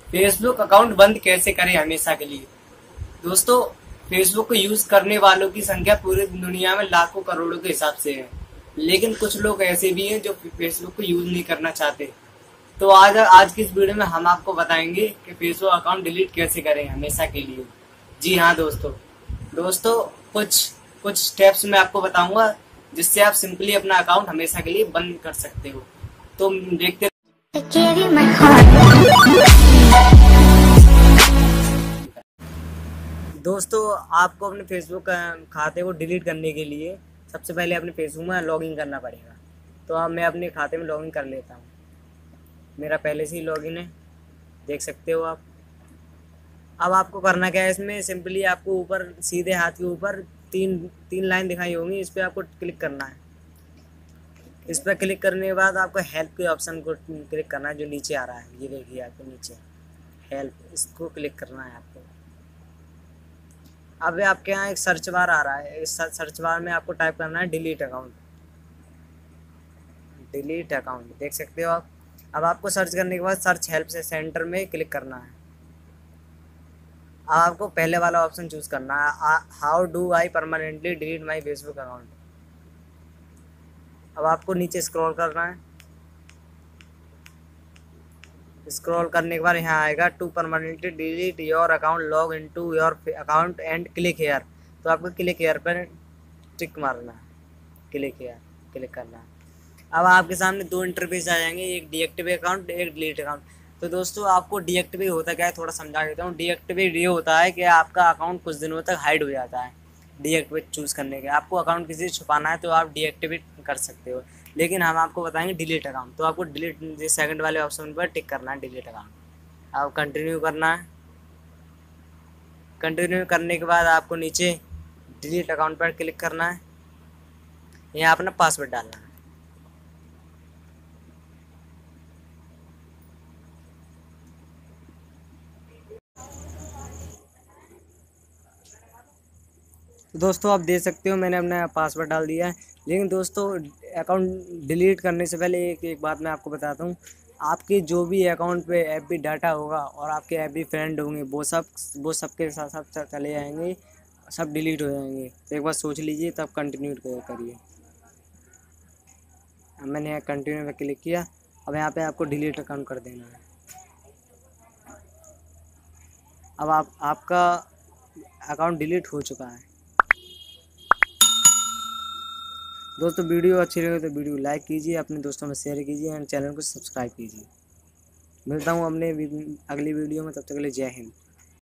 Facebook account बंद कैसे करें हमेशा के लिए। दोस्तों, फेसबुक को यूज करने वालों की संख्या पूरी दुनिया में लाखों करोड़ों के हिसाब से है, लेकिन कुछ लोग ऐसे भी हैं जो फेसबुक को यूज नहीं करना चाहते। तो आज की इस वीडियो में हम आपको बताएंगे कि फेसबुक अकाउंट डिलीट कैसे करें हमेशा के लिए। जी हाँ दोस्तों कुछ कुछ स्टेप्स मैं आपको बताऊंगा जिससे आप सिंपली अपना अकाउंट हमेशा के लिए बंद कर सकते हो। तो देखते दोस्तों, आपको अपने फेसबुक खाते को डिलीट करने के लिए सबसे पहले अपने फेसबुक में लॉगिन करना पड़ेगा। तो अब मैं अपने खाते में लॉगिन कर लेता हूँ। मेरा पहले से ही लॉगिन है, देख सकते हो आप। अब आपको करना क्या है, इसमें सिंपली आपको ऊपर सीधे हाथ के ऊपर तीन तीन लाइन दिखाई होंगी, इस पर आपको क्लिक करना है। इस पर क्लिक करने के बाद आपको हेल्प के ऑप्शन को क्लिक करना है जो नीचे आ रहा है, ये देखिए आपको नीचे हेल्प, इसको क्लिक करना है आपको। अब आपके यहाँ एक सर्च बार आ रहा है, इस सर्च बार में आपको टाइप करना है डिलीट अकाउंट। डिलीट अकाउंट देख सकते हो आप। अब आपको सर्च करने के बाद सर्च हेल्प से सेंटर में क्लिक करना है। अब आपको पहले वाला ऑप्शन चूज करना है, how do I permanently delete my Facebook account. अब आपको नीचे स्क्रॉल करना है। स्क्रॉल करने के बाद यहाँ आएगा to permanently delete your account log into your account and click here. तो आपको क्लिक हेयर पर टिक मारना है, क्लिक हेयर क्लिक करना है। अब आपके सामने दो इंटरफेस आ जाएंगे, एक डीएक्टिवेट अकाउंट, एक डिलीट अकाउंट। तो दोस्तों, आपको डीएक्टिवेट होता क्या है थोड़ा समझा देता हूँ। डीएक्टिवेट ये होता है कि आपका अकाउंट कुछ दिनों तक हाइड हो जाता है। डीएक्टिवेट चूज़ करने के आपको अकाउंट किसी से छुपाना है तो आप डीएक्टिवेट कर सकते हो, लेकिन हम आपको बताएंगे डिलीट अकाउंट। तो आपको डिलीट सेकंड वाले ऑप्शन पर टिक करना है, डिलीट अकाउंट। आप कंटिन्यू करना है। कंटिन्यू करने के बाद आपको नीचे डिलीट अकाउंट पर क्लिक करना है। यहाँ अपना पासवर्ड डालना है। तो दोस्तों, आप देख सकते हो मैंने अपना पासवर्ड डाल दिया है। लेकिन दोस्तों, अकाउंट डिलीट करने से पहले एक बात मैं आपको बताता हूँ। आपके जो भी अकाउंट पे एफबी डाटा होगा और आपके एफबी फ्रेंड होंगे वो सब के साथ सब चले जाएंगे, सब डिलीट हो जाएंगे। तो एक बार सोच लीजिए तब कंटिन्यू करिए। अब मैंने यहाँ कंटिन्यू पे क्लिक किया। अब यहाँ पे आपको डिलीट अकाउंट कर देना है। अब आपका अकाउंट डिलीट हो चुका है। दोस्तों, वीडियो अच्छी लगे तो वीडियो लाइक कीजिए, अपने दोस्तों में शेयर कीजिए एंड चैनल को सब्सक्राइब कीजिए। मिलता हूँ अपने अगली वीडियो में, तब तक के लिए जय हिंद।